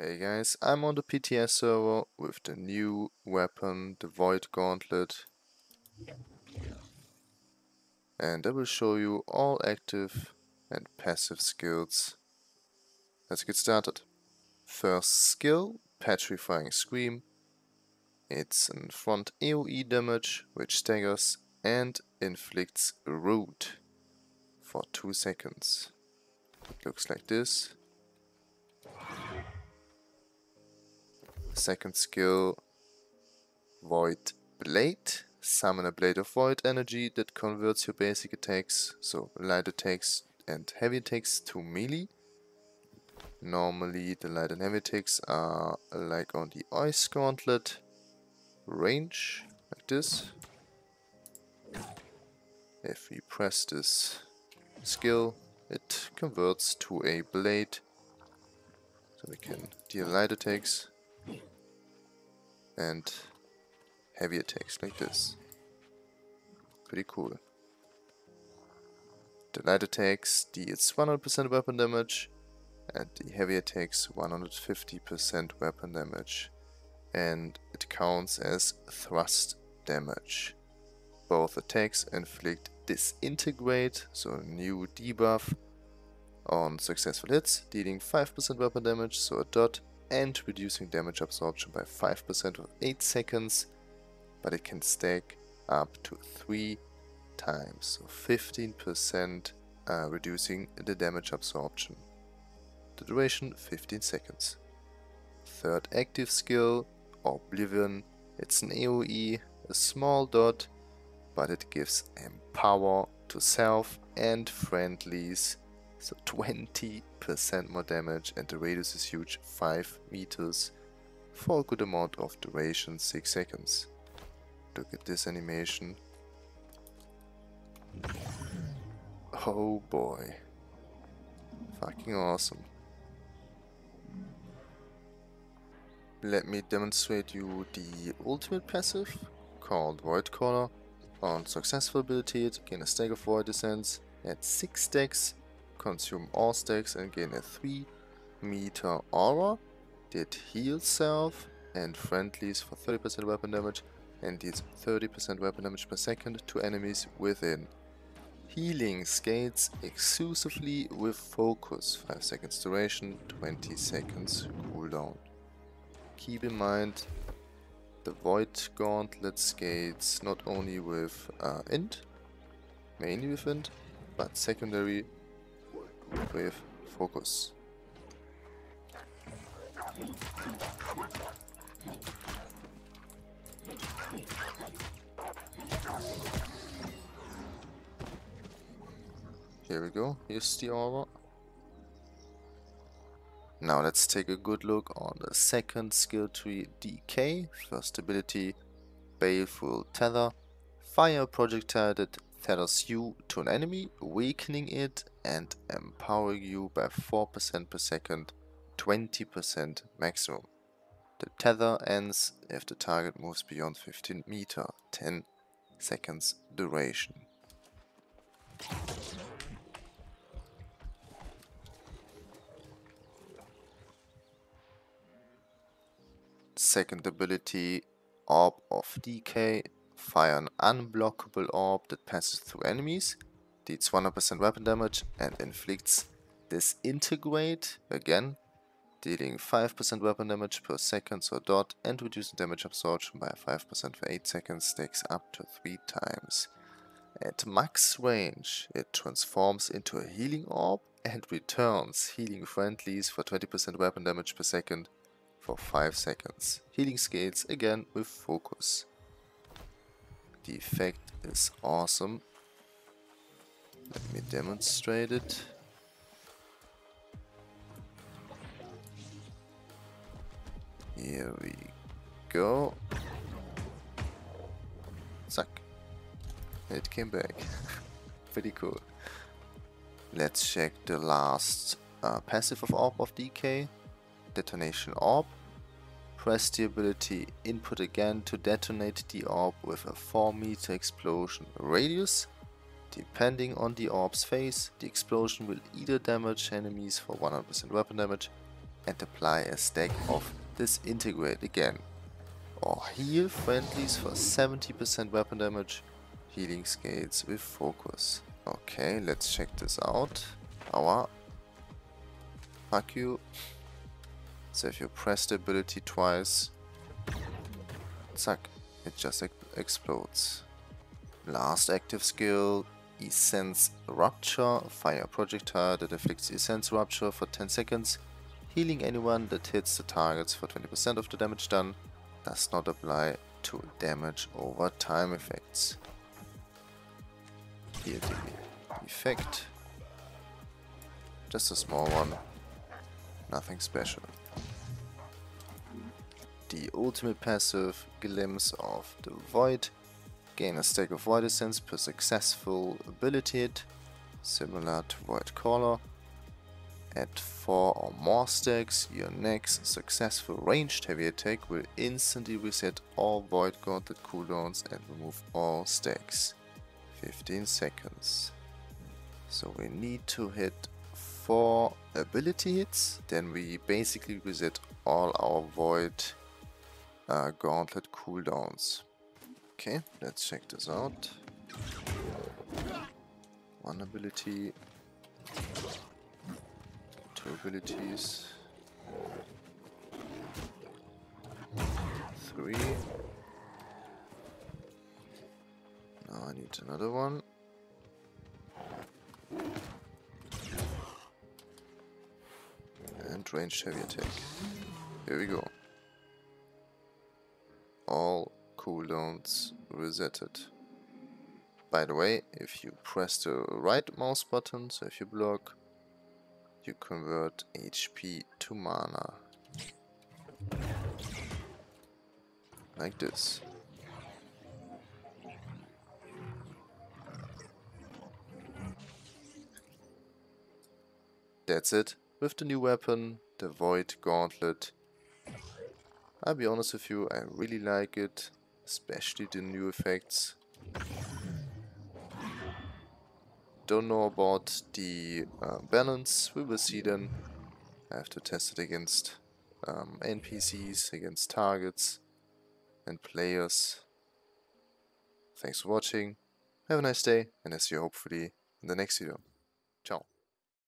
Hey guys, I'm on the PTS server with the new weapon, the Void Gauntlet, and I will show you all active and passive skills. Let's get started. First skill, Petrifying Scream. It's an front AoE damage which staggers and inflicts root for 2 seconds. It looks like this. Second skill, Void Blade. Summon a blade of void energy that converts your basic attacks, so light attacks and heavy attacks, to melee. Normally the light and heavy attacks are like on the Ice Gauntlet, range, like this. If we press this skill, it converts to a blade, so we can deal light attacks and heavy attacks like this. Pretty cool. The light attacks deals 100% weapon damage and the heavy attacks 150% weapon damage, and it counts as thrust damage. Both attacks inflict Disintegrate, so a new debuff on successful hits, dealing 5% weapon damage, so a dot, and reducing damage absorption by 5% for 8 seconds, but it can stack up to 3 times, so 15% reducing the damage absorption. The duration 15 seconds. Third active skill, Oblivion. It's an AoE, a small dot, but it gives Empower to self and friendlies, so 20% more damage, and the radius is huge, 5 meters, for a good amount of duration, 6 seconds. Look at this animation. Oh boy. Fucking awesome. Let me demonstrate you the ultimate passive, called Void Caller. On successful ability, gain a stack of Void Essence, add 6 stacks, consume all stacks and gain a 3 meter aura. It heals self and friendlies for 30% weapon damage and deals 30% weapon damage per second to enemies within. Healing scales exclusively with focus, 5 seconds duration, 20 seconds cooldown. Keep in mind, the Void Gauntlet scales not only with int, mainly with int, but secondary with focus. Here we go, here's the aura. Now let's take a good look on the second skill tree, DK. First ability, Baleful Tether. Fire a projectile that tethers you to an enemy, weakening it and empowering you by 4% per second, 20% maximum. The tether ends if the target moves beyond 15 meter, 10 seconds duration. Second ability, Orb of Decay. Fire an unblockable orb that passes through enemies, deals 100% weapon damage and inflicts Disintegrate, again, dealing 5% weapon damage per second, so dot, and reducing damage absorption by 5% for 8 seconds, stacks up to 3 times. At max range, it transforms into a healing orb and returns healing friendlies for 20% weapon damage per second for 5 seconds. Healing scales again with focus. The effect is awesome. Let me demonstrate it. Here we go. Zack. It came back. Pretty cool. Let's check the last passive of Orb of Decay. Detonation Orb. Press the ability input again to detonate the orb with a 4 meter explosion radius. Depending on the orb's phase, the explosion will either damage enemies for 100% weapon damage, and apply a stack of Disintegrate again. Or heal friendlies for 70% weapon damage. Healing scales with focus. Okay, let's check this out. Aua. Fuck you. So if you press the ability twice, zack, it just explodes. Last active skill, Essence Rupture. Fire a projectile that afflicts Essence Rupture for 10 seconds, healing anyone that hits the targets for 20% of the damage done. Does not apply to damage over time effects. Here the effect. Just a small one. Nothing special. The ultimate passive, Glimpse of the Void. Gain a stack of Void Essence per successful ability hit, similar to Void Caller. Add 4 or more stacks, your next successful ranged heavy attack will instantly reset all Void Gauntlet cooldowns and remove all stacks. 15 seconds. So we need to hit 4 ability hits, then we basically reset all our Void Gauntlet cooldowns. Okay, let's check this out. 1 ability. 2 abilities. 3. Now I need another one. And ranged heavy attack. Here we go. All cooldowns resetted. By the way, if you press the right mouse button, so if you block, you convert HP to mana. Like this. That's it. With the new weapon, the Void Gauntlet. I'll be honest with you, I really like it. Especially the new effects. Don't know about the balance, we will see then. I have to test it against NPCs, against targets and players. Thanks for watching, have a nice day, and I see you hopefully in the next video. Ciao.